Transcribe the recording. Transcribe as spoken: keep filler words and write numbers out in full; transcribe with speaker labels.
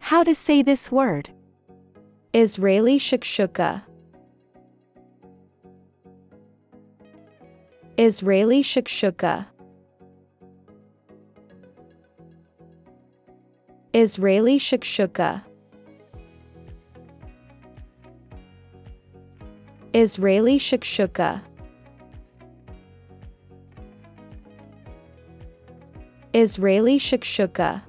Speaker 1: How to say this word?
Speaker 2: Israeli shakshuka. Israeli shakshuka. Israeli shakshuka. Israeli shakshuka. Israeli shakshuka.